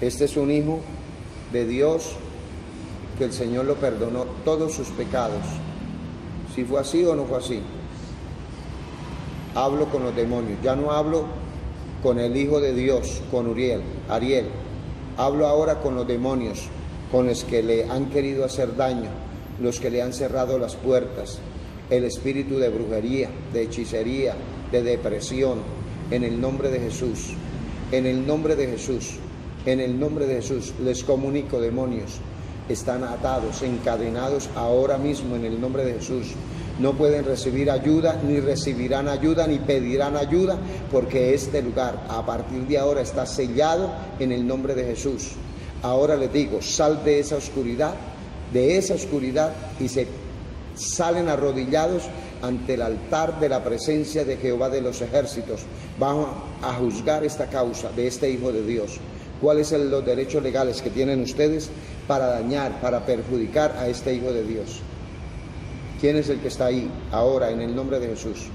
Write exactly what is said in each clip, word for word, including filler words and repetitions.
Este es un hijo de Dios que el Señor lo perdonó todos sus pecados. Si fue así o no fue así. Hablo con los demonios, ya no hablo con el Hijo de Dios, con Uriel, Ariel. Hablo ahora con los demonios, con los que le han querido hacer daño, los que le han cerrado las puertas, el espíritu de brujería, de hechicería, de depresión, en el nombre de Jesús, en el nombre de Jesús, en el nombre de Jesús, les comunico, demonios, están atados, encadenados ahora mismo en el nombre de Jesús. No pueden recibir ayuda, ni recibirán ayuda, ni pedirán ayuda, porque este lugar a partir de ahora está sellado en el nombre de Jesús. Ahora les digo, sal de esa oscuridad, de esa oscuridad, y se salen arrodillados ante el altar de la presencia de Jehová de los ejércitos. Vamos a juzgar esta causa de este Hijo de Dios. ¿Cuáles son los derechos legales que tienen ustedes para dañar, para perjudicar a este Hijo de Dios? ¿Quién es el que está ahí ahora en el nombre de Jesús?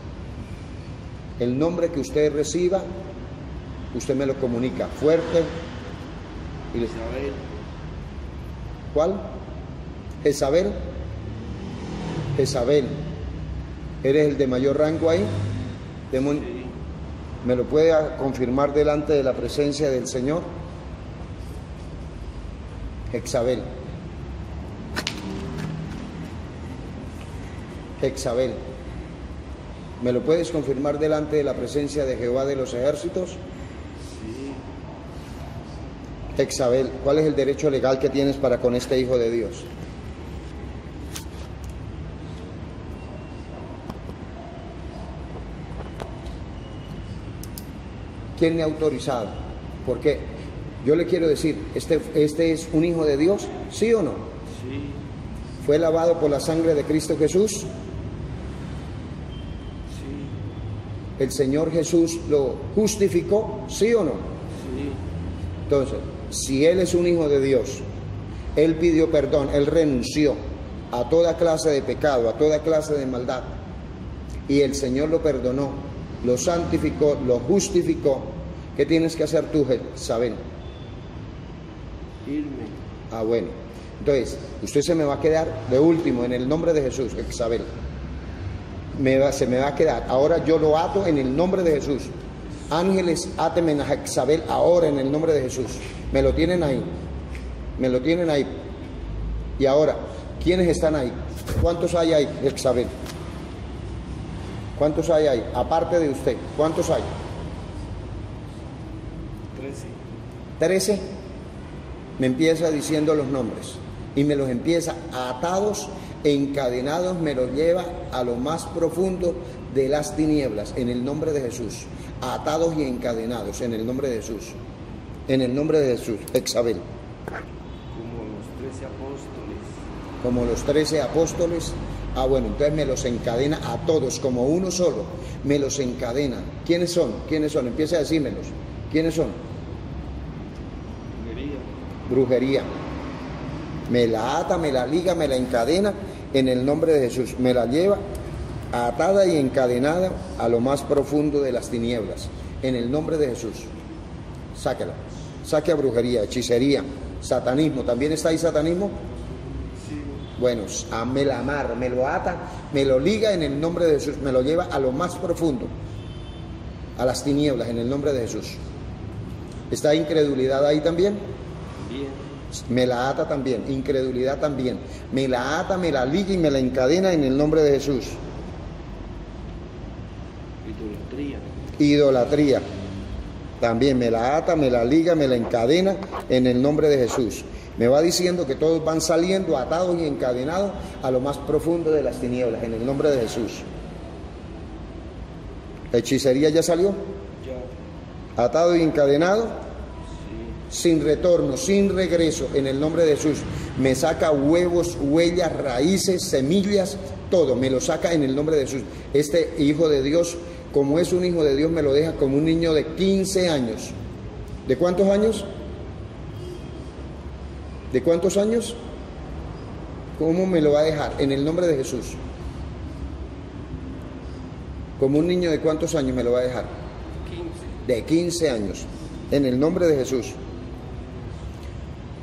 El nombre que usted reciba, usted me lo comunica fuerte. Y les... ¿Cuál? Jezabel. Jezabel. ¿Eres el de mayor rango ahí? Demonio. Sí. ¿Me lo puede confirmar delante de la presencia del Señor? Jezabel. Jezabel. ¿Me lo puedes confirmar delante de la presencia de Jehová de los ejércitos? Sí. Jezabel, ¿cuál es el derecho legal que tienes para con este Hijo de Dios? ¿Quién me ha autorizado? Porque yo le quiero decir, ¿este, este es un Hijo de Dios? ¿Sí o no? Sí. ¿Fue lavado por la sangre de Cristo Jesús? Sí. ¿El Señor Jesús lo justificó? ¿Sí o no? Sí. Entonces, si Él es un Hijo de Dios, Él pidió perdón, Él renunció a toda clase de pecado, a toda clase de maldad, y el Señor lo perdonó, lo santificó, lo justificó. ¿Qué tienes que hacer tú, Jezabel? Irme. Ah, bueno. Entonces, usted se me va a quedar de último en el nombre de Jesús, Jezabel. Me va, se me va a quedar. Ahora yo lo ato en el nombre de Jesús. Ángeles, átenme a Jezabel ahora en el nombre de Jesús. Me lo tienen ahí. Me lo tienen ahí. Y ahora, ¿quiénes están ahí? ¿Cuántos hay ahí, Jezabel? ¿Cuántos hay ahí? Aparte de usted, ¿cuántos hay? Trece. ¿Trece? Me empieza diciendo los nombres. Y me los empieza atados, encadenados, me los lleva a lo más profundo de las tinieblas, en el nombre de Jesús. Atados y encadenados, en el nombre de Jesús. En el nombre de Jesús, Jezabel. Como los trece apóstoles. Como los trece apóstoles. Ah, bueno, entonces me los encadena a todos, como uno solo, me los encadena. ¿Quiénes son? ¿Quiénes son? Empieza a decírmelos. ¿Quiénes son? Brujería. Brujería. Me la ata, me la liga, me la encadena en el nombre de Jesús. Me la lleva atada y encadenada a lo más profundo de las tinieblas, en el nombre de Jesús. Sáquela. Saque a brujería, hechicería, satanismo. ¿También está ahí satanismo? Bueno, me la amarra, me lo ata, me lo liga en el nombre de Jesús, me lo lleva a lo más profundo, a las tinieblas, en el nombre de Jesús. ¿Está incredulidad ahí también? Bien. Me la ata también, incredulidad también. Me la ata, me la liga y me la encadena en el nombre de Jesús. Idolatría. Idolatría. También me la ata, me la liga, me la encadena en el nombre de Jesús. Me va diciendo que todos van saliendo atados y encadenados a lo más profundo de las tinieblas, en el nombre de Jesús. ¿La hechicería ya salió? Ya. Atado y encadenado, sí. Sin retorno, sin regreso, en el nombre de Jesús. Me saca huevos, huellas, raíces, semillas, todo, me lo saca en el nombre de Jesús. Este Hijo de Dios, como es un Hijo de Dios, me lo deja como un niño de quince años. ¿De cuántos años? ¿De cuántos años? ¿Cómo me lo va a dejar? En el nombre de Jesús. ¿Como un niño de cuántos años me lo va a dejar? quince. De quince años. En el nombre de Jesús.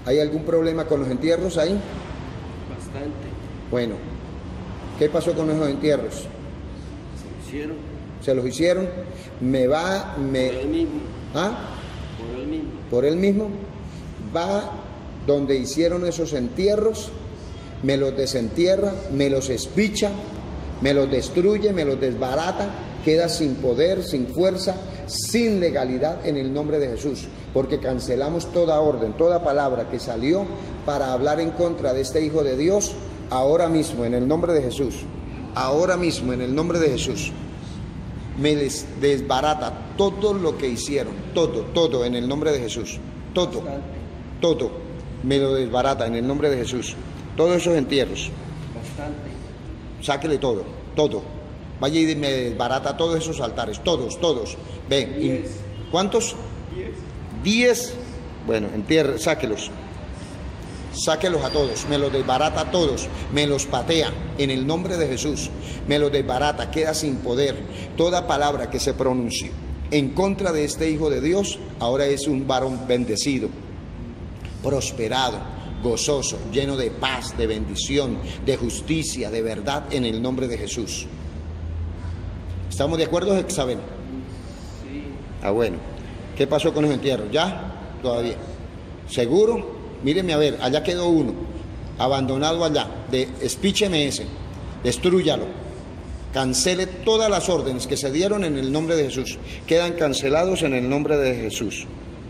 ¿Hay algún problema con los entierros ahí? Bastante. Bueno, ¿qué pasó con esos entierros? Se hicieron ¿Se los hicieron? Me va, por me... él mismo. ¿Ah? Por él mismo. Por él mismo, va donde hicieron esos entierros, me los desentierra, me los espicha, me los destruye, me los desbarata, queda sin poder, sin fuerza, sin legalidad en el nombre de Jesús, porque cancelamos toda orden, toda palabra que salió para hablar en contra de este Hijo de Dios, ahora mismo en el nombre de Jesús, ahora mismo en el nombre de Jesús. Me des, desbarata todo lo que hicieron, todo, todo en el nombre de Jesús, todo, todo, me lo desbarata en el nombre de Jesús, todos esos entierros, Bastante. sáquele todo, todo, vaya y me desbarata todos esos altares, todos, todos, ven, Diez. ¿cuántos? Diez. Diez, bueno, entierre, sáquelos. Sáquelos a todos, me los desbarata a todos, me los patea en el nombre de Jesús, me los desbarata, queda sin poder. Toda palabra que se pronuncie en contra de este Hijo de Dios, ahora es un varón bendecido, prosperado, gozoso, lleno de paz, de bendición, de justicia, de verdad, en el nombre de Jesús. ¿Estamos de acuerdo, Jezabel? Sí. Ah, bueno. ¿Qué pasó con los entierros? ¿Ya? Todavía. ¿Seguro? Míreme a ver, allá quedó uno, abandonado allá, de espícheme ese, destrúyalo, cancele todas las órdenes que se dieron en el nombre de Jesús, quedan cancelados en el nombre de Jesús.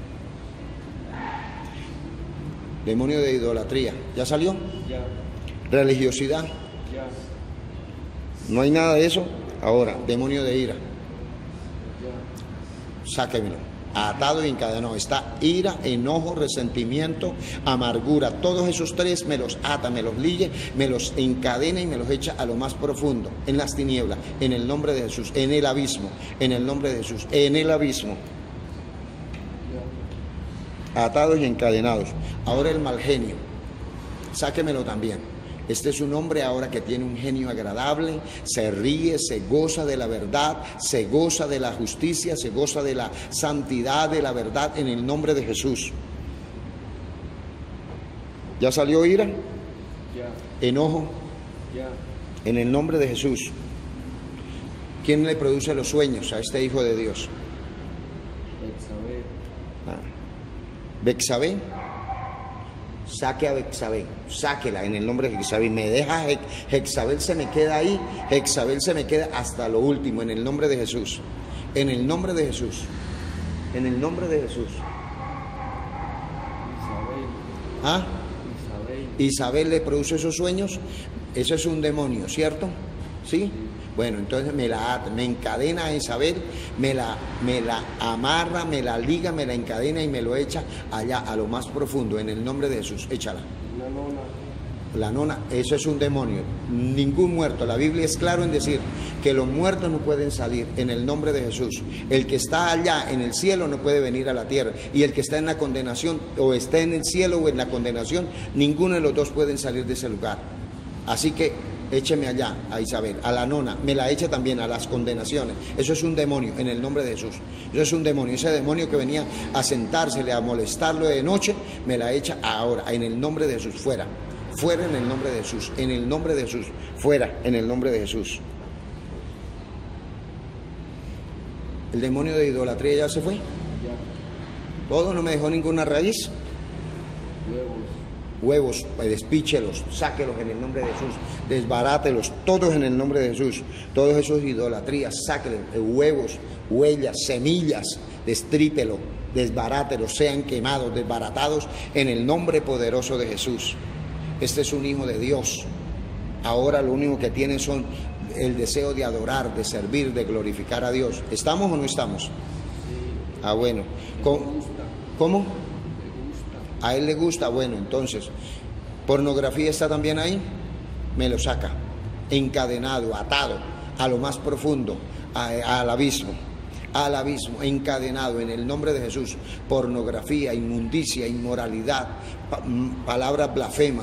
Demonio de idolatría, ¿ya salió? Ya. Religiosidad, Ya. no hay nada de eso. Ahora, demonio de ira, Ya. sáquemelo. Atado y encadenado, está ira, enojo, resentimiento, amargura, todos esos tres me los ata, me los ligue, me los encadena y me los echa a lo más profundo, en las tinieblas, en el nombre de Jesús, en el abismo, en el nombre de Jesús, en el abismo, Ya. atados y encadenados. Ahora el mal genio, sáquemelo también. Este es un hombre ahora que tiene un genio agradable, se ríe, se goza de la verdad, se goza de la justicia, se goza de la santidad, de la verdad, en el nombre de Jesús. ¿Ya salió ira? Ya. Enojo, Ya. en el nombre de Jesús. ¿Quién le produce los sueños a este Hijo de Dios? Betsabé. Ah. Betsabé. Saque a Betsabé, sáquela en el nombre de Jezabel. Me deja Jezabel, se me queda ahí, Jezabel se me queda hasta lo último, en el nombre de Jesús, en el nombre de Jesús, en el nombre de Jesús. Isabel. ¿Ah? Isabel. Isabel le produce esos sueños, eso es un demonio, ¿cierto? ¿Sí? Bueno, entonces me la ata, me encadena a Isabel, me la, me la amarra, me la liga, me la encadena y me lo echa allá a lo más profundo, en el nombre de Jesús. Échala. Una nona. La nona, eso es un demonio. Ningún muerto. La Biblia es claro en decir que los muertos no pueden salir en el nombre de Jesús. El que está allá en el cielo no puede venir a la tierra. Y el que está en la condenación, o está en el cielo o en la condenación, ninguno de los dos pueden salir de ese lugar. Así que écheme allá a Isabel, a la nona, me la echa también a las condenaciones. Eso es un demonio, en el nombre de Jesús. Eso es un demonio, ese demonio que venía a sentársele, a molestarlo de noche, me la echa ahora, en el nombre de Jesús, fuera. Fuera en el nombre de Jesús, en el nombre de Jesús, fuera en el nombre de Jesús. El demonio de idolatría ya se fue. Ya. Todo, no me dejó ninguna raíz. Huevos. Huevos, despíchelos, sáquelos en el nombre de Jesús, desbarátelos, todos en el nombre de Jesús, todos esos idolatrías, sáquelos, huevos, huellas, semillas, destrípelo, desbarátelos, sean quemados, desbaratados en el nombre poderoso de Jesús. Este es un hijo de Dios. Ahora lo único que tiene son el deseo de adorar, de servir, de glorificar a Dios. ¿Estamos o no estamos? Sí. Ah, bueno. Me ¿Cómo? gusta. ¿Cómo? Me gusta. A él le gusta, bueno, entonces, pornografía está también ahí, me lo saca, encadenado, atado, a lo más profundo, a, al abismo, al abismo, encadenado en el nombre de Jesús. Pornografía, inmundicia, inmoralidad, pa, palabras blasfemas,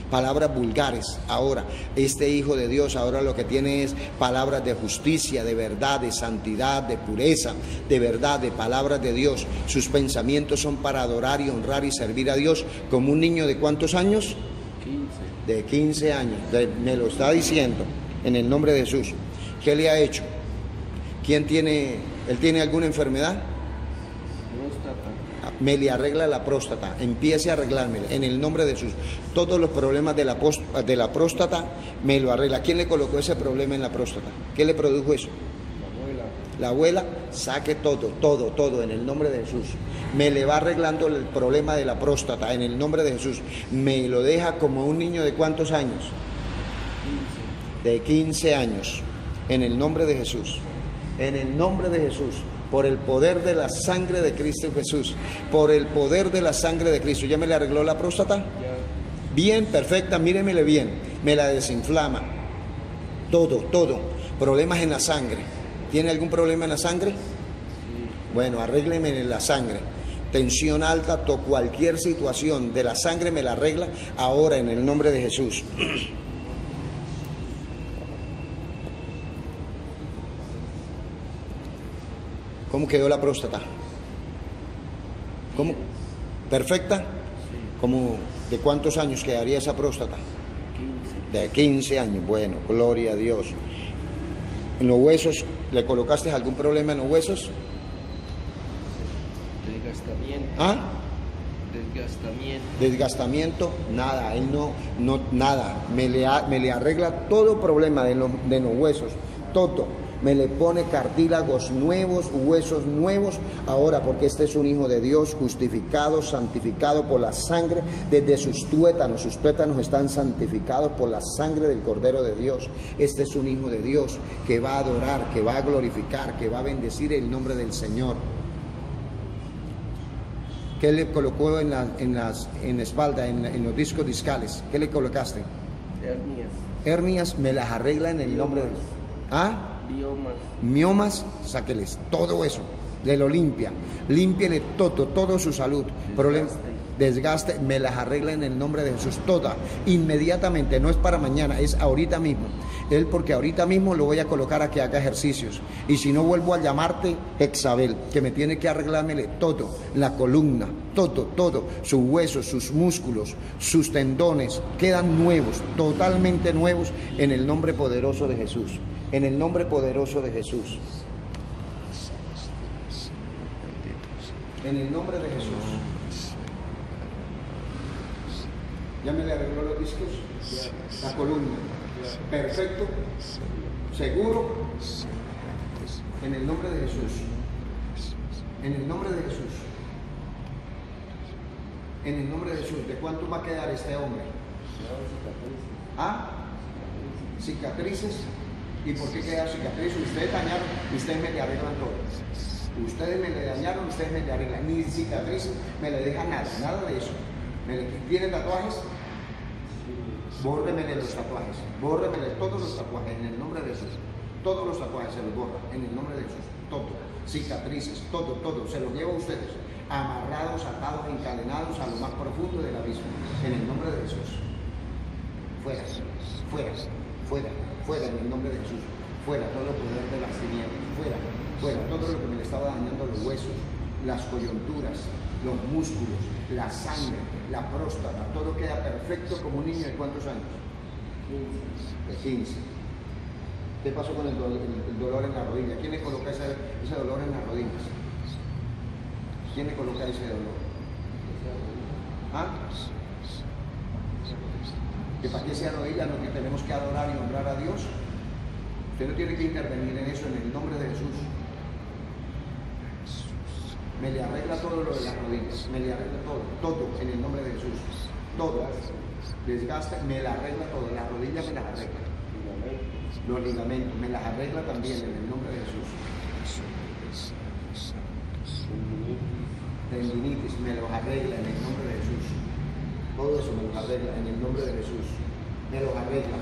palabras vulgares. Ahora, este hijo de Dios ahora lo que tiene es palabras de justicia, de verdad, de santidad, de pureza, de verdad, de palabras de Dios. Sus pensamientos son para adorar y honrar y servir a Dios, como un niño de ¿cuántos años? quince. De quince años. De, me lo está diciendo en el nombre de Jesús. ¿Qué le ha hecho? ¿Quién tiene, él tiene alguna enfermedad? Próstata. Me le arregla la próstata, empiece a arreglármela en el nombre de Jesús. Todos los problemas de la, post, de la próstata me lo arregla. ¿Quién le colocó ese problema en la próstata? ¿Qué le produjo eso? La abuela. La abuela, saque todo, todo, todo en el nombre de Jesús. Me le va arreglando el problema de la próstata en el nombre de Jesús. Me lo deja como un niño de ¿cuántos años? quince. De quince años, en el nombre de Jesús. En el nombre de Jesús, por el poder de la sangre de Cristo Jesús, por el poder de la sangre de Cristo. ¿Ya me le arregló la próstata? Ya. Bien, perfecta, míremele bien, me la desinflama. Todo, todo. Problemas en la sangre. ¿Tiene algún problema en la sangre? Sí. Bueno, arrégleme en la sangre. Tensión alta, to cualquier situación de la sangre me la arregla ahora en el nombre de Jesús. ¿Cómo quedó la próstata? ¿Cómo? ¿Perfecta? Sí. ¿Cómo, ¿De cuántos años quedaría esa próstata? quince. De quince años. Bueno, gloria a Dios. ¿En los huesos le colocaste algún problema en los huesos? Desgastamiento. ¿Ah? Desgastamiento. Desgastamiento, nada, él no, no, nada. Me le, ha- me le arregla todo problema de, lo- de los huesos, todo. Me le pone cartílagos nuevos, huesos nuevos, ahora porque este es un hijo de Dios, justificado, santificado por la sangre, desde sus tuétanos, sus tuétanos están santificados por la sangre del Cordero de Dios. Este es un hijo de Dios que va a adorar, que va a glorificar, que va a bendecir el nombre del Señor. ¿Qué le colocó en la, en las, en la espalda, en, en los discos discales? ¿Qué le colocaste? Hernias. Hernias, me las arregla en el nombre de Dios. ¿Ah? Biomas. Miomas, sáqueles todo eso, le lo limpia, límpiele todo, todo su salud, problema, desgaste, me las arregla en el nombre de Jesús, toda, inmediatamente, no es para mañana, es ahorita mismo. Él, porque ahorita mismo lo voy a colocar a que haga ejercicios, y si no vuelvo a llamarte Hexabel, que me tiene que arreglármele todo, la columna, todo, todo, sus huesos, sus músculos, sus tendones, quedan nuevos, totalmente nuevos, en el nombre poderoso de Jesús. En el nombre poderoso de Jesús. En el nombre de Jesús. ¿Ya me le arregló los discos? La columna. Perfecto. Seguro. En el nombre de Jesús. En el nombre de Jesús. En el nombre de Jesús. ¿De cuánto va a quedar este hombre? ¿Ah? Cicatrices. ¿Y por qué queda cicatrices? Ustedes dañaron, ustedes me le arreglan todo. Ustedes me le dañaron, ustedes me le arreglan. Ni cicatrices me le dejan nada, nada de eso. ¿Me le, ¿Tienen tatuajes? Bórremele los tatuajes, bórremele todos los tatuajes en el nombre de Jesús. Todos los tatuajes se los borra en el nombre de Jesús. Todo, cicatrices, todo, todo. Se los llevo a ustedes, amarrados, atados, encadenados a lo más profundo del abismo. En el nombre de Jesús. Fuera, fuera, fuera. Fuera en el nombre de Jesús, fuera todo el poder de las tinieblas, fuera, fuera todo lo que me le estaba dañando los huesos, las coyunturas, los músculos, la sangre, la próstata, todo queda perfecto como un niño de ¿cuántos años? De quince. ¿Qué pasó con el, do el, el dolor en la rodilla? ¿Quién le coloca ese, ese dolor en las rodillas? ¿Quién le coloca ese dolor? ¿Ah? Que para que sea rodilla lo que tenemos que adorar y honrar a Dios. Usted no tiene que intervenir en eso en el nombre de Jesús. Me le arregla todo lo de las rodillas, me le arregla todo, todo en el nombre de Jesús. Todo. Desgaste, me la arregla todo, las rodillas me las arregla. Los ligamentos, me las arregla también en el nombre de Jesús. Tendinitis, me los arregla en el nombre de Jesús. Todo eso me los arregla en el nombre de Jesús. Me los arregla.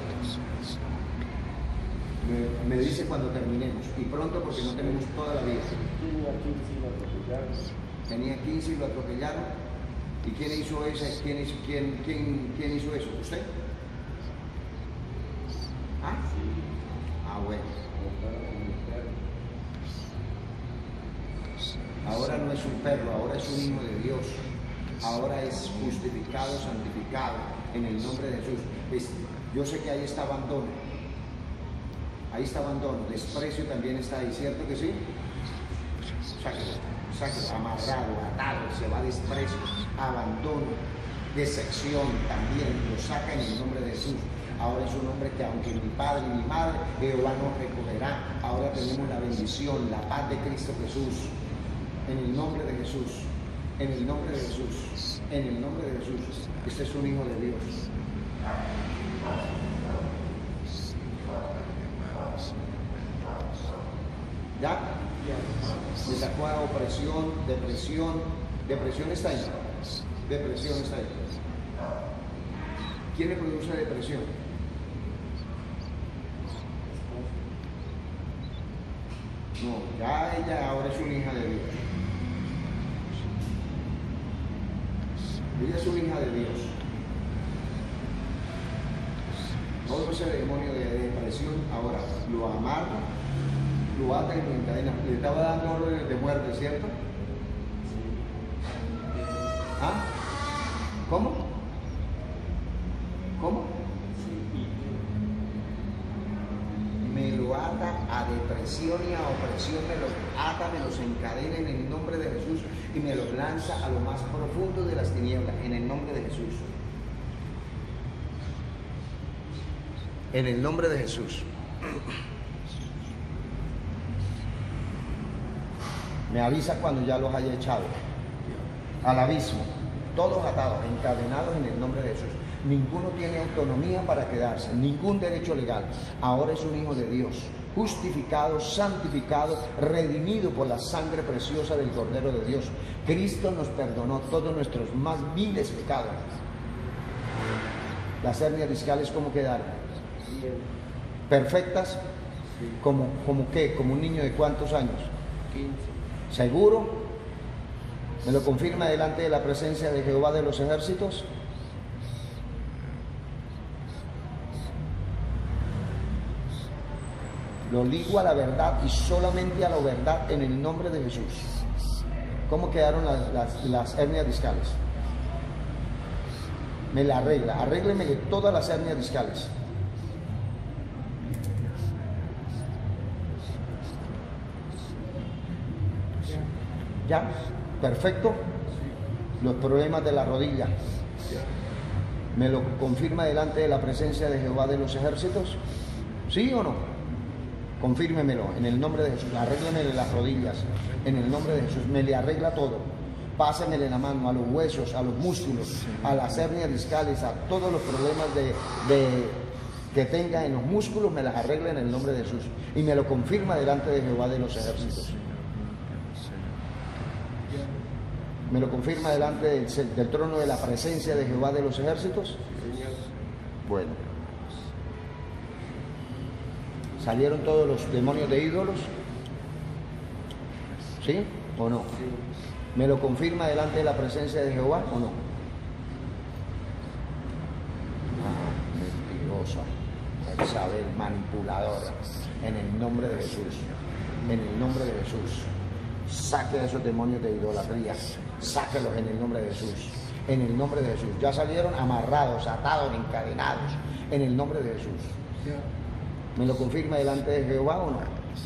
Me, me dice cuando terminemos. Y pronto porque no tenemos toda la vida. Tenía quince y lo atropellaron. ¿Y quién hizo ese? ¿Quién hizo, quién, quién, quién hizo eso? ¿Usted? ¿Ah? Ah, bueno. Ahora no es un perro, ahora es un hijo de Dios. Ahora es justificado, santificado en el nombre de Jesús. Es, yo sé que ahí está abandono. Ahí está abandono. Desprecio también está ahí, ¿cierto que sí? Sáquelo, sáquelo, amarrado, atado, se va desprecio, abandono, decepción también, lo saca en el nombre de Jesús. Ahora es un hombre que aunque mi padre y mi madre, Jehová nos recogerá. Ahora tenemos la bendición, la paz de Cristo Jesús. En el nombre de Jesús, en el nombre de Jesús, en el nombre de Jesús. Este es un hijo de Dios. ¿Ya? Le sacó a opresión, depresión. Depresión está ahí. Depresión está ahí. ¿Quién le produce depresión? No, ya ella ahora es una hija de Dios. Ella es una hija de Dios. Todo ese demonio de depresión ahora lo amarra, lo ata y lo encadena. Le estaba dando órdenes de muerte, ¿cierto? ¿Ah? ¿Cómo? ¿Cómo? Me lo ata a depresión y a opresión, me los ata, me los encadena en el nombre de Jesús y me los lanza a lo más profundo de las tinieblas, en el nombre de Jesús. En el nombre de Jesús. Me avisa cuando ya los haya echado al abismo, todos atados, encadenados en el nombre de Jesús. Ninguno tiene autonomía para quedarse, ningún derecho legal. Ahora es un hijo de Dios, justificado, santificado, redimido por la sangre preciosa del Cordero de Dios. Cristo nos perdonó todos nuestros más viles pecados. Las hernias discales, ¿cómo quedaron? ¿Perfectas? ¿Como, como qué? ¿Como un niño de cuántos años? quince. ¿Seguro? ¿Me lo confirma delante de la presencia de Jehová de los ejércitos? Lo ligo a la verdad y solamente a la verdad en el nombre de Jesús. ¿Cómo quedaron las, las, las hernias discales? Me la arregla, arréglemele todas las hernias discales. ¿Ya? ¿Perfecto? Los problemas de la rodilla. ¿Me lo confirma delante de la presencia de Jehová de los ejércitos? ¿Sí o no? Confírmemelo en el nombre de Jesús. Arréglemele las rodillas en el nombre de Jesús. Me le arregla todo. Pásemele la mano a los huesos, a los músculos, a las hernias discales, a todos los problemas de, de, que tenga en los músculos, me las arregla en el nombre de Jesús. Y me lo confirma delante de Jehová de los ejércitos. ¿Me lo confirma delante del, del trono de la presencia de Jehová de los ejércitos? Bueno. ¿Salieron todos los demonios de ídolos? ¿Sí o no? ¿Me lo confirma delante de la presencia de Jehová o no? Ah, mentirosa, Isabel, manipuladora. En el nombre de Jesús. En el nombre de Jesús. Saque a esos demonios de idolatría. Sáquelos en el nombre de Jesús. En el nombre de Jesús. Ya salieron amarrados, atados, encadenados. En el nombre de Jesús. ¿Me lo confirma delante de Jehová o no?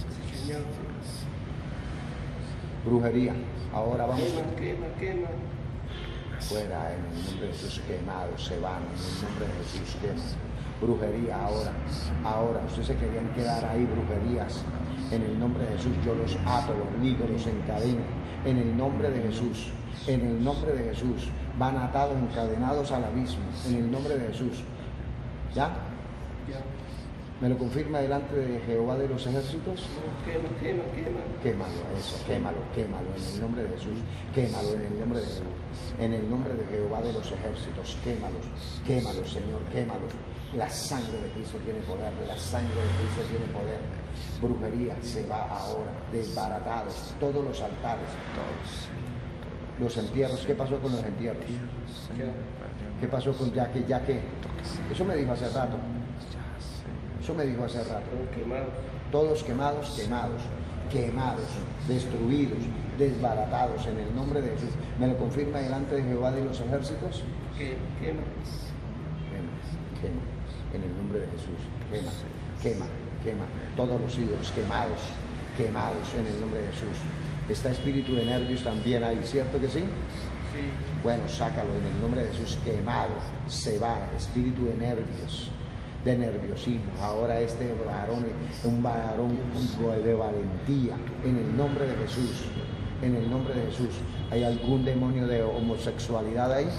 Brujería. Ahora vamos. Quema, quema, quema. Fuera en el nombre de Jesús, quemados se van. En el nombre de Jesús, quema. Brujería ahora. Ahora. Ustedes se querían quedar ahí, brujerías. En el nombre de Jesús yo los ato, los ligo, los encadeno. En el nombre de Jesús. En el nombre de Jesús. Van atados, encadenados al abismo. En el nombre de Jesús. ¿Ya? Ya. ¿Me lo confirma delante de Jehová de los ejércitos? Quema, quema, quema. Quémalo, eso, quémalo, quémalo en el nombre de Jesús, quémalo en el nombre de Jesús, en el nombre de Jehová de los ejércitos, quémalos, quémalos, Señor, quémalos. La sangre de Cristo tiene poder, la sangre de Cristo tiene poder. Brujería se va ahora, desbaratados, todos los altares, todos. Los entierros, ¿qué pasó con los entierros? Ya. ¿Qué pasó con ya que, ya que? Eso me dijo hace rato. Eso me dijo hace rato. Todos quemados. Todos quemados, quemados, quemados, destruidos, desbaratados en el nombre de Jesús. ¿Me lo confirma delante de Jehová de los ejércitos? Que quema. Quema, quema, en el nombre de Jesús. Quema, quema, quema. Todos los ídolos quemados, quemados en el nombre de Jesús. Está espíritu de nervios también ahí, ¿cierto que sí? Sí. Bueno, sácalo en el nombre de Jesús, quemado, se va, espíritu de nervios, de nerviosismo. Ahora este varón, un varón de valentía, en el nombre de Jesús, en el nombre de Jesús. ¿Hay algún demonio de homosexualidad ahí?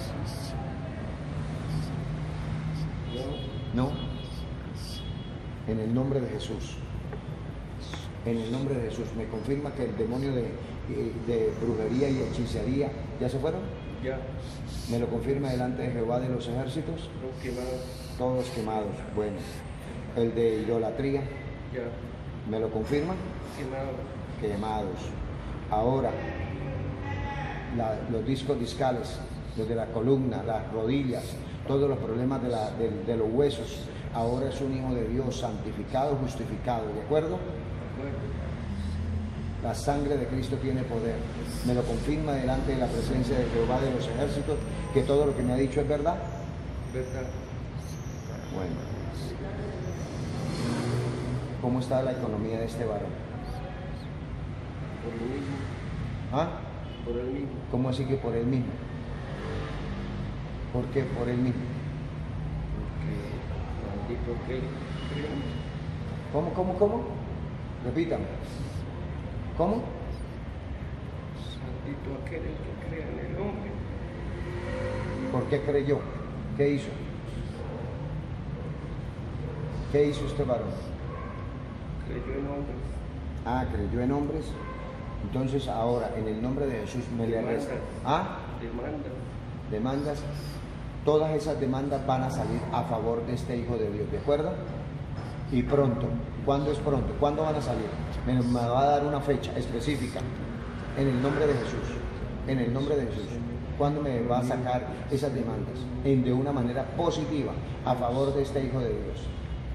No. No. En el nombre de Jesús. En el nombre de Jesús. ¿Me confirma que el demonio de, de brujería y hechicería ya se fueron? Ya. ¿Me lo confirma delante de Jehová de los ejércitos? Todos quemados. Todos quemados. Bueno. El de idolatría, Ya. ¿me lo confirma? Quemados. Quemados. Ahora, la- los discos discales, los de la columna, las rodillas, todos los problemas de, la- de- de los huesos. Ahora es un hijo de Dios, santificado, justificado. ¿De acuerdo? Bueno. La sangre de Cristo tiene poder. Me lo confirma delante de la presencia de Jehová de los ejércitos que todo lo que me ha dicho es verdad. Verdad. Bueno. ¿Cómo está la economía de este varón? Por lo mismo. ¿Ah? Por el mismo. ¿Cómo así que por él mismo? ¿Por qué por él mismo? Porque maldito que creo. ¿Cómo, cómo, cómo? Repítame. ¿Cómo? Maldito aquel el que crea en el hombre. ¿Por qué creyó? ¿Qué hizo? ¿Qué hizo este varón? Creyó en hombres. Ah, creyó en hombres. Entonces ahora, en el nombre de Jesús, me le arresta. ¿Ah? Demanda. Demandas. Todas esas demandas van a salir a favor de este Hijo de Dios, ¿de acuerdo? Y pronto. ¿Cuándo es pronto? ¿Cuándo van a salir? Me, me va a dar una fecha específica. En el nombre de Jesús. En el nombre de Jesús. ¿Cuándo me va a sacar esas demandas? En, de una manera positiva a favor de este Hijo de Dios.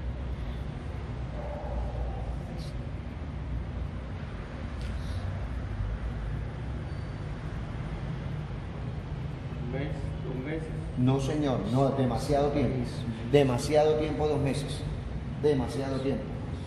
Un mes, dos meses. No, señor, no, demasiado tiempo. Demasiado tiempo, dos meses. Demasiado tiempo.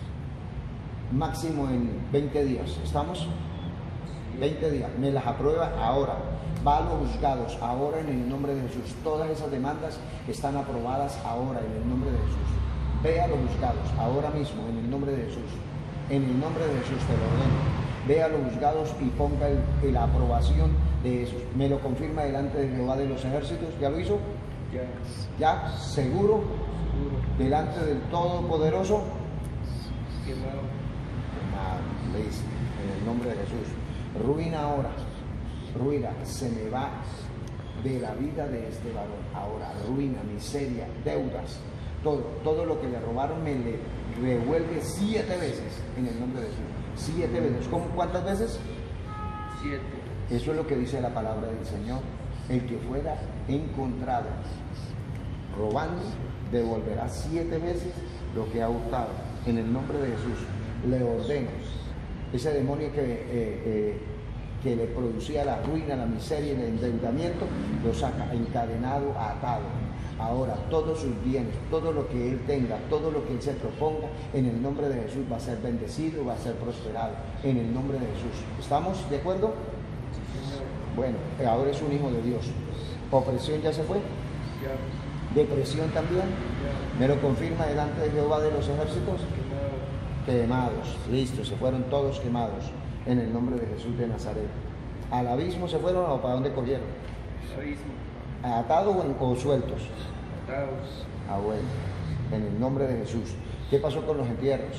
Máximo en veinte días. ¿Estamos? veinte días. Me las aprueba ahora. Va a los juzgados ahora en el nombre de Jesús. Todas esas demandas están aprobadas ahora en el nombre de Jesús. Ve a los juzgados ahora mismo en el nombre de Jesús. En el nombre de Jesús te lo ordeno. Ve a los juzgados y ponga el- el- la aprobación de esos. Me lo confirma delante de Jehová de los ejércitos. ¿Ya lo hizo? Ya. ¿Ya? ¿Seguro? Seguro. Delante del Todopoderoso. Quemado. Ah, listo. En el nombre de Jesús. Ruina ahora. Ruina. Se me va de la vida de este varón. Ahora, ruina, miseria, deudas. Todo, todo lo que le robaron me le revuelve siete veces en el nombre de Jesús. Siete veces. ¿Cómo, ¿Cuántas veces? Siete. Eso es lo que dice la palabra del Señor. El que fuera encontrado robando, devolverá siete veces lo que ha hurtado. En el nombre de Jesús, le ordeno. Ese demonio que, eh, eh, que le producía la ruina, la miseria y el endeudamiento, lo saca encadenado, atado. Ahora, todos sus bienes, todo lo que él tenga, todo lo que él se proponga, en el nombre de Jesús va a ser bendecido, va a ser prosperado. En el nombre de Jesús. ¿Estamos de acuerdo? Bueno, ahora es un hijo de Dios. ¿Opresión ya se fue? Ya. ¿Depresión también? Ya. ¿Me lo confirma delante de Jehová de los ejércitos? Quemado. Quemados, listo, se fueron todos quemados en el nombre de Jesús de Nazaret. ¿Al abismo se fueron o para dónde cogieron? Abismo. ¿Atados o, o sueltos? Atados. Ah, bueno, en el nombre de Jesús. ¿Qué pasó con los entierros?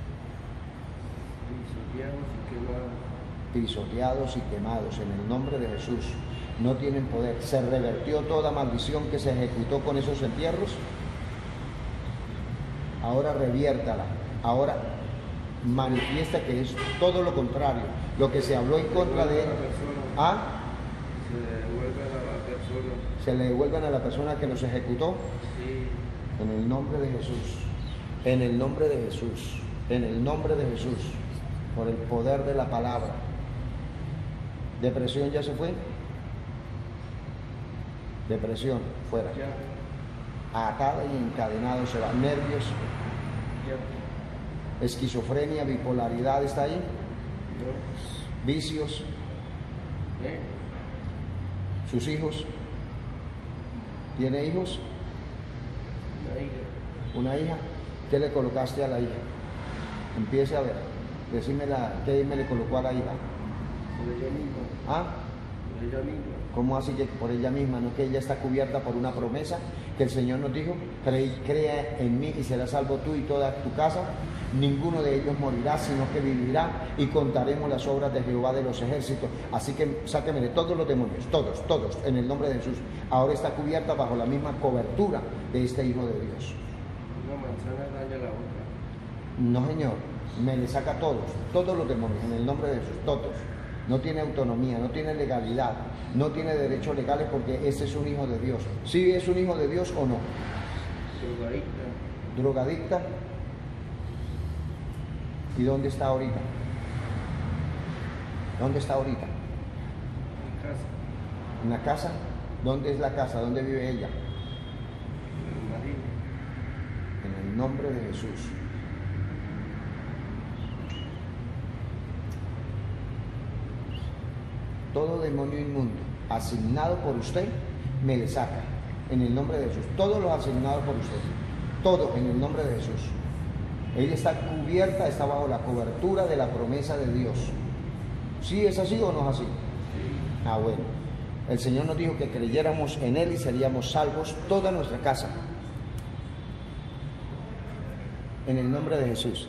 Pisoteados y quemados. Pisoteados y quemados en el nombre de Jesús. No tienen poder. Se revertió toda maldición que se ejecutó con esos entierros. Ahora reviértala. Ahora manifiesta que es todo lo contrario. Lo que se habló en contra de él. ¿Ah? se le devuelvan a la persona. Se le devuelvan a la persona que los ejecutó. Sí. En el nombre de Jesús. En el nombre de Jesús. En el nombre de Jesús. Por el poder de la palabra. ¿Depresión ya se fue? Depresión, fuera. Ya. Atado y encadenado se va. Nervios, Ya. esquizofrenia, bipolaridad, ¿está ahí? No. Vicios, ¿Eh? sus hijos. ¿Tiene hijos? Una hija. ¿Una hija? ¿Qué le colocaste a la hija? Empiece a ver. Decime la, qué me le colocó a la hija. Por ella misma. ¿Ah? Por ella misma. ¿Cómo así que por ella misma? ¿No que ella está cubierta por una promesa que el Señor nos dijo? Cre- crea en mí y serás salvo tú y toda tu casa. Ninguno de ellos morirá, sino que vivirá y contaremos las obras de Jehová de los ejércitos. Así que sáqueme de todos los demonios, todos, todos, en el nombre de Jesús. Ahora está cubierta bajo la misma cobertura de este Hijo de Dios. Una manzana daña la otra. No, Señor, me le saca a todos, todos los demonios, en el nombre de Jesús, todos. No tiene autonomía, no tiene legalidad, no tiene derechos legales porque ese es un hijo de Dios. ¿Sí es un hijo de Dios o no? Drogadicta. Drogadicta. ¿Y dónde está ahorita? ¿Dónde está ahorita? En casa. ¿En la casa? ¿Dónde es la casa? ¿Dónde vive ella? En Madrid. En el nombre de Jesús. Todo demonio inmundo asignado por usted, me le saca. En el nombre de Jesús. Todos los asignados por usted. Todo en el nombre de Jesús. Ella está cubierta, está bajo la cobertura de la promesa de Dios. ¿Sí es así o no es así? Ah, bueno. El Señor nos dijo que creyéramos en Él y seríamos salvos toda nuestra casa. En el nombre de Jesús.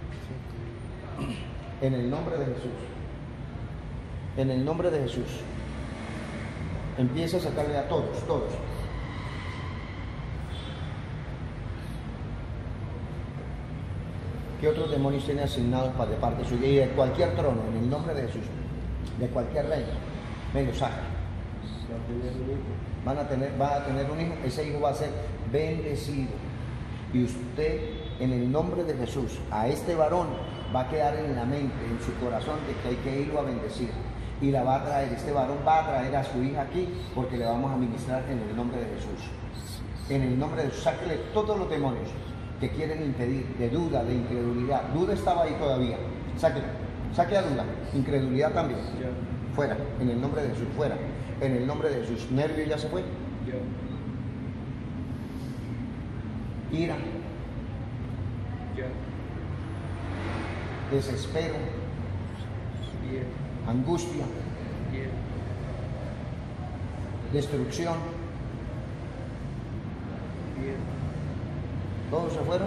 En el nombre de Jesús. En el nombre de Jesús. Empieza a sacarle a todos, todos. ¿Qué otros demonios tiene asignados para de parte suya? Y de cualquier trono, en el nombre de Jesús, de cualquier reino, me lo saca. Va a tener un hijo. Van a tener, va a tener un hijo, ese hijo va a ser bendecido. Y usted, en el nombre de Jesús, a este varón va a quedar en la mente, en su corazón, de que hay que irlo a bendecir. Y la va a traer, este varón va a traer a su hija aquí, porque le vamos a ministrar en el nombre de Jesús. En el nombre de Jesús, sáquele todos los demonios que quieren impedir, de duda, de incredulidad. Duda estaba ahí todavía. Sáquelo, saque a duda. Incredulidad también. Ya. Fuera, en el nombre de Jesús, fuera. En el nombre de Jesús. Nervio ya se fue. Ya. Ira, Ya. desespero, Bien. angustia, Bien. destrucción. Bien. ¿Todos se fueron?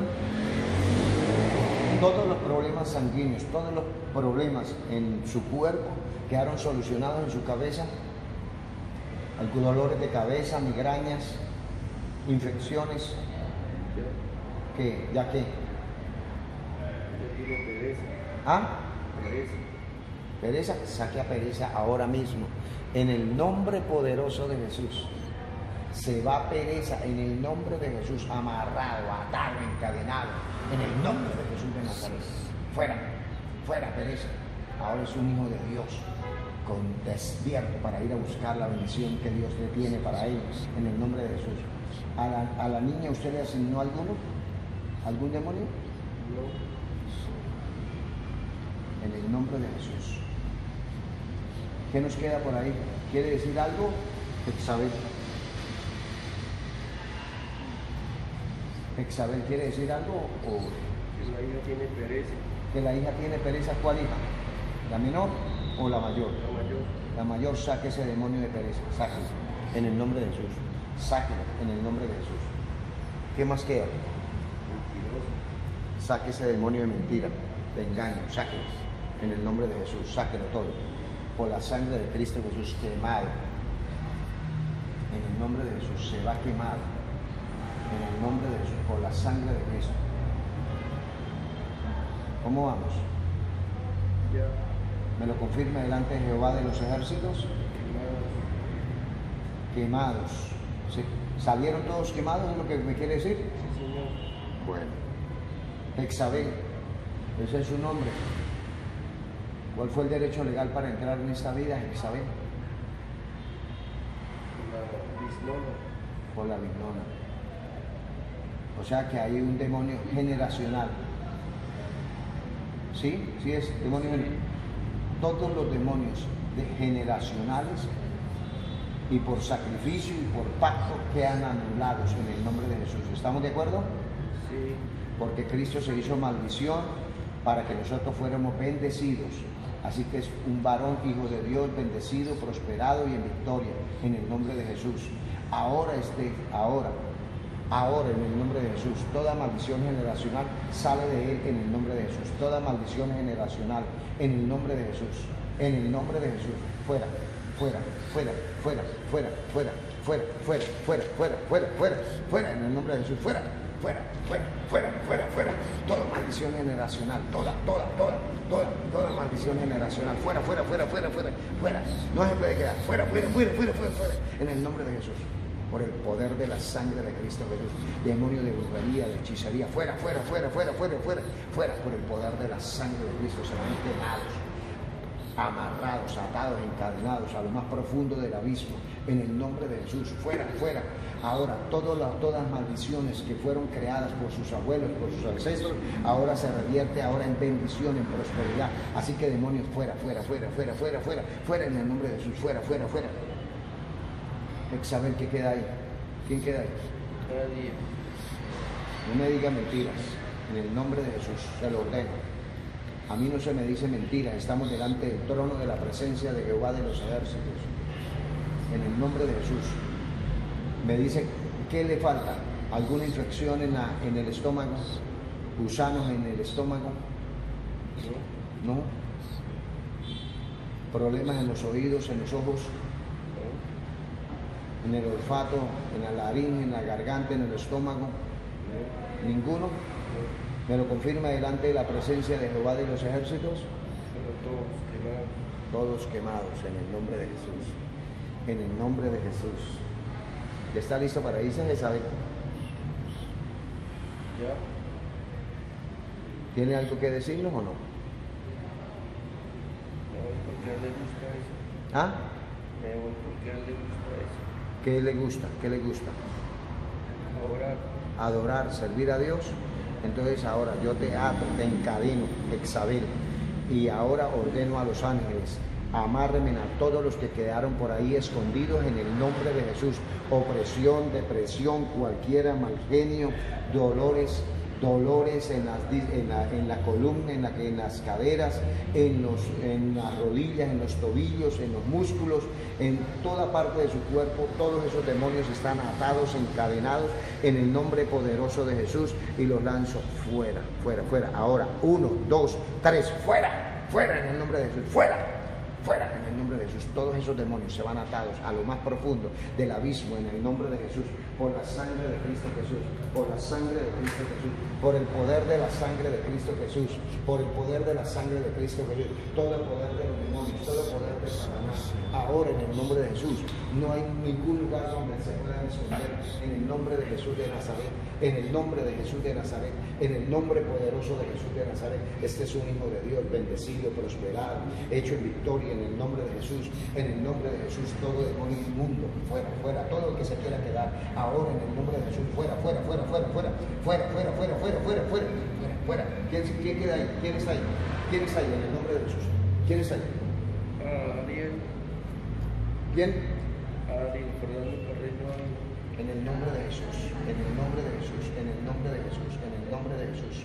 Todos los problemas sanguíneos, todos los problemas en su cuerpo quedaron solucionados en su cabeza. Algunos dolores de cabeza, migrañas, infecciones, Ya. que ya que. Ya tiene pereza. ¿Ah? Pereza. Pereza, saque a pereza ahora mismo. En el nombre poderoso de Jesús. Se va pereza en el nombre de Jesús, amarrado, atado, encadenado, en el nombre de Jesús de Nazaret. Fuera, fuera pereza. Ahora es un hijo de Dios, con despierto para ir a buscar la bendición que Dios le tiene para ellos, en el nombre de Jesús. ¿A la, a la niña usted le asignó alguno? ¿Algún demonio? No. En el nombre de Jesús. ¿Qué nos queda por ahí? ¿Quiere decir algo? Exabel. Exabel, ¿quiere decir algo? O Que la hija tiene pereza. que la hija tiene pereza, ¿cuál hija? ¿La menor o la mayor? La mayor. La mayor, saque ese demonio de pereza, sáquelo, en el nombre de Jesús. Sáquelo, en el nombre de Jesús. ¿Qué más queda? Mentirosa. Saque ese demonio de mentira, de engaño, sáquelo, en el nombre de Jesús, sáquelo todo. Por la sangre de Cristo Jesús quemado. En el nombre de Jesús se va quemado. En el nombre de Jesús, por la sangre de Cristo. ¿Cómo vamos? Ya. ¿Me lo confirma delante de Jehová de los ejércitos? Quemada. quemados. ¿Sí? ¿Salieron todos quemados? ¿Es lo que me quiere decir? Sí, Señor. Bueno. Jezabel, ese es su nombre. ¿Cuál fue el derecho legal para entrar en esta vida, Jezabel? La bisnona. Por la bignona. O sea que hay un demonio generacional. ¿Sí? ¿Sí es demonio generacional? Todos los demonios de generacionales y por sacrificio y por pacto quedan anulados en el nombre de Jesús. ¿Estamos de acuerdo? Sí. Porque Cristo se hizo maldición para que nosotros fuéramos bendecidos. Así que es un varón, hijo de Dios, bendecido, prosperado y en victoria, en el nombre de Jesús. Ahora este, ahora, ahora en el nombre de Jesús, toda maldición generacional sale de él en el nombre de Jesús. Toda maldición generacional en el nombre de Jesús, en el nombre de Jesús, fuera, fuera, fuera, fuera, fuera, fuera, fuera, fuera, fuera, fuera, fuera, fuera, fuera, en el nombre de Jesús, fuera, fuera, fuera, fuera, fuera, fuera, toda maldición generacional, toda, toda, toda, toda, toda maldición generacional, fuera, fuera, fuera, fuera, fuera, fuera, no se puede quedar, fuera, fuera, fuera, fuera, fuera, fuera, en el nombre de Jesús, por el poder de la sangre de Cristo Jesús, demonio de brujería, de hechicería, fuera, fuera, fuera, fuera, fuera, fuera, fuera, por el poder de la sangre de Cristo, serán quemados, amarrados, atados, encadenados a lo más profundo del abismo, en el nombre de Jesús, fuera, fuera. Ahora, todas las, todas las maldiciones que fueron creadas por sus abuelos, por sus ancestros, ahora se revierte ahora en bendición, en prosperidad. Así que demonios, fuera, fuera, fuera, fuera, fuera, fuera, fuera, en el nombre de Jesús, fuera, fuera, fuera. Examen, ¿qué queda ahí? ¿Quién queda ahí? Nadie. No me diga mentiras, en el nombre de Jesús, se lo ordeno. A mí no se me dice mentiras, estamos delante del trono de la presencia de Jehová de los ejércitos. En el nombre de Jesús. Me dice, ¿qué le falta? ¿Alguna infección en, la, en el estómago? ¿Gusanos en el estómago? No. ¿No? ¿Problemas en los oídos, en los ojos? No. ¿En el olfato, en la laringe, en la garganta, en el estómago? No. ¿Ninguno? No. ¿Me lo confirma delante de la presencia de Jehová de los ejércitos? Solo todos quemados. Todos quemados en el nombre de Jesús. En el nombre de Jesús. ¿Ya está listo para irse, Jezabel? Ya. ¿Tiene algo que decirnos o no? Me voy porque a él le gusta eso. ¿Ah? Me voy porque a él le gusta eso. ¿Qué le gusta? ¿Qué le gusta? Orar. Adorar, servir a Dios. Entonces ahora yo te ato, te encadeno, Jezabel, y ahora ordeno a los ángeles, amárrenme a todos los que quedaron por ahí escondidos en el nombre de Jesús. Opresión, depresión, cualquiera mal genio, dolores, dolores en, las, en, la, en la columna, en, la, en las caderas, en, los, en las rodillas, en los tobillos, en los músculos, en toda parte de su cuerpo. Todos esos demonios están atados, encadenados en el nombre poderoso de Jesús, y los lanzo fuera, fuera, fuera. Ahora, uno, dos, tres, fuera, fuera en el nombre de Jesús, fuera. Fuera en el nombre de Jesús. Todos esos demonios se van atados a lo más profundo del abismo en el nombre de Jesús, por la sangre de Cristo Jesús, por la sangre de Cristo Jesús, por el poder de la sangre de Cristo Jesús, por el poder de la sangre de Cristo Jesús, todo el poder de los demonios, todo el poder de Satanás. Ahora en el nombre de Jesús, no hay ningún lugar donde se puedan esconder. En el nombre de Jesús de Nazaret, en el nombre de Jesús de Nazaret, en el nombre poderoso de Jesús de Nazaret. Este es un hijo de Dios, bendecido, prosperado, hecho en victoria. En el nombre de Jesús, en el nombre de Jesús, todo demonio inmundo, fuera, fuera, todo el que se quiera quedar, ahora en el nombre de Jesús, fuera, fuera, fuera, fuera, fuera, fuera, fuera, fuera, fuera, fuera, fuera, fuera, fuera. ¿Quién, quién queda ahí? ¿Quién está ahí? ¿Quién está ahí en el nombre de Jesús? ¿Quién está ahí? Ariel. ¿Quién? Ariel, Fernando Carreño. En el nombre de Jesús, en el nombre de Jesús, en el nombre de Jesús, en el nombre de Jesús.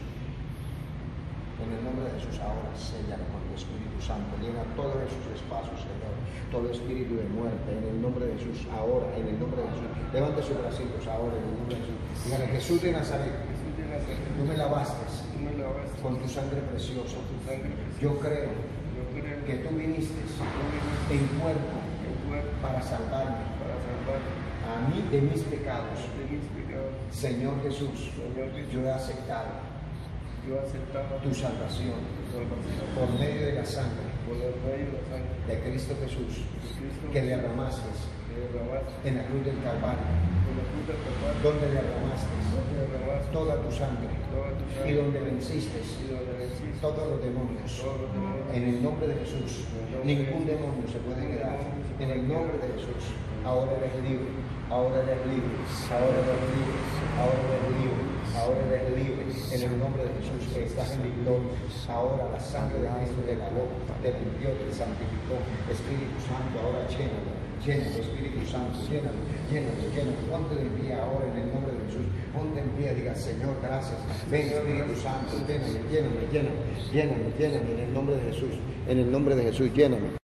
En el nombre de Jesús, ahora séllalo con tu Espíritu Santo. Llena todos esos espacios, Señor. Todo espíritu de muerte, en el nombre de Jesús, ahora, en el nombre de Jesús. Levante sus bracitos ahora, en el nombre de Jesús. Dígale, Jesús de Nazaret, Jesús de Nazaret. tú me lavaste Tú me lavaste con tu sangre preciosa. tu sangre preciosa. Yo creo Yo creo que tú viniste tú viniste en cuerpo en cuerpo para salvarme para salvarme a mí de mis pecados. de mis pecados. Señor Jesús, Señor Jesús, yo he aceptado yo aceptaba tu salvación tu salvación por medio de la sangre por el medio de la sangre de Cristo Jesús de Cristo que derramaste que derramaste en la cruz del Calvario, en la cruz del Calvario, donde derramaste donde derramaste toda tu sangre toda tu y sangre donde venciste y donde venciste todos los demonios. todos los demonios. En el nombre de Jesús, ningún demonio se puede quedar. En el nombre de Jesús, ahora eres libre, ahora eres libre, ahora eres libre, ahora eres libre, ahora eres libre. En el nombre de Jesús, que estás en victoria. Ahora la sangre de Cristo te lavó, te limpió, te santificó. Espíritu Santo, ahora llénalo, llénalo, Espíritu Santo, llénalo, llénalo, llénalo. Ponte de pie ahora en el nombre de Jesús. Ponte en pie, diga, Señor, gracias. Ven, Espíritu Santo, lléname, lléname, lléname, lléname, lléname en el nombre de Jesús. En el nombre de Jesús, lléname.